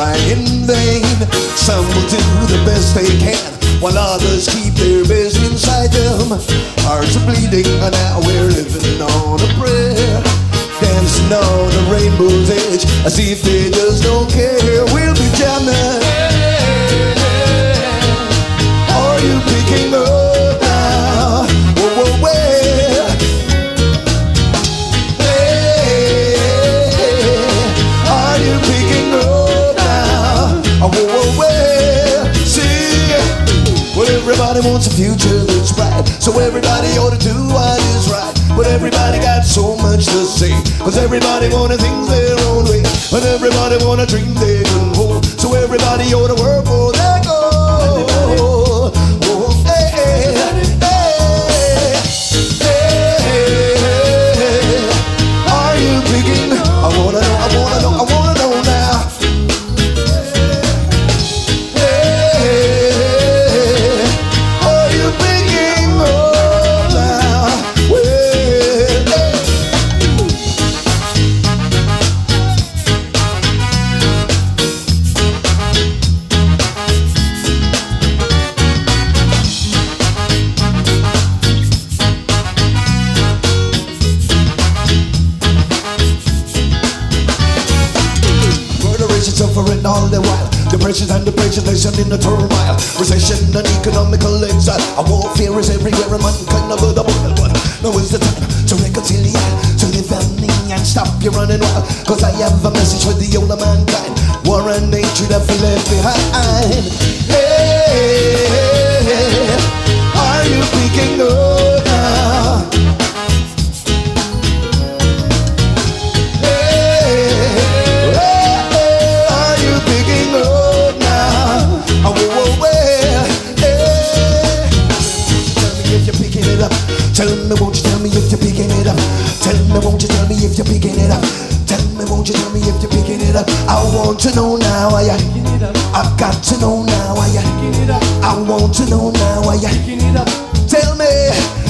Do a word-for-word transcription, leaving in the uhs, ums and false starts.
trying in vain. Some will do the best they can, while others keep their best inside them. Hearts are bleeding, and now we're living on a prayer, dancing on the rainbow's edge, as if they just don't care. We'll be jamming. Are you picking up now? Whoa, whoa, whoa. Everybody wants a future that's bright, so everybody ought to do what is right. But everybody got so much to say, cause everybody wanna think their own way. But everybody wanna dream they can hold, so everybody ought to work for their goal. Oh, hey, hey, hey, hey, hey. Are you picking? I wanna know, I wanna know, I wanna know now. Suffering all the while, depression and depression in the turmoil, recession and economical exile. A warfare is everywhere and mankind of the boil. But now is the time to reconcile, to live and stop your running wild. Cause I have a message for the older mankind, war and hatred have been left behind. Hey, hey, hey, are you picking up now? Tell me, won't you tell me if you're picking it up? Tell me, won't you tell me if you're picking it up? Tell me, won't you tell me if you're picking it up? I want to know now, are ya? I've got to know now, are ya? I want to know now, are ya? Tell me.